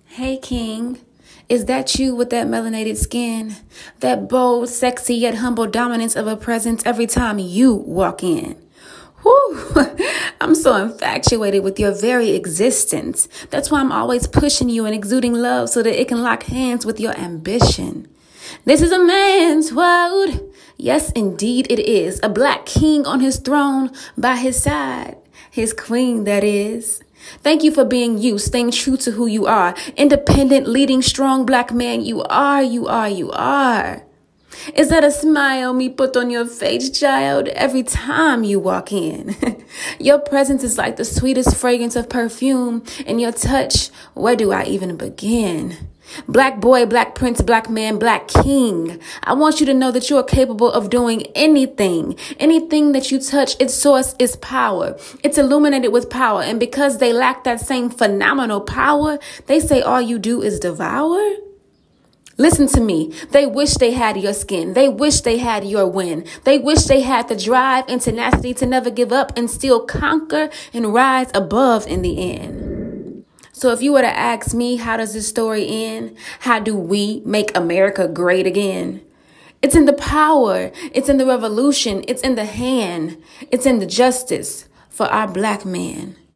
Hey, King. Is that you with that melanated skin? That bold, sexy, yet humble dominance of a presence every time you walk in? Whew. I'm so infatuated with your very existence. That's why I'm always pushing you and exuding love so that it can lock hands with your ambition. This is a man's world. Yes, indeed it is. A black king on his throne by his side. His queen, that is. Thank you for being you, staying true to who you are. Independent, leading, strong black man you are. Is that a smile me put on your face, child, every time you walk in? Your presence is like the sweetest fragrance of perfume, and your touch, where do I even begin? Black boy, black prince, black man, black king. I want you to know that you are capable of doing anything. Anything that you touch, its source is power. It's illuminated with power. And because they lack that same phenomenal power, they say all you do is devour. Listen to me. They wish they had your skin. They wish they had your win. They wish they had the drive and tenacity to never give up and still conquer and rise above in the end. So if you were to ask me, how does this story end? How do we make America great again? It's in the power. It's in the revolution. It's in the hand. It's in the justice for our black man.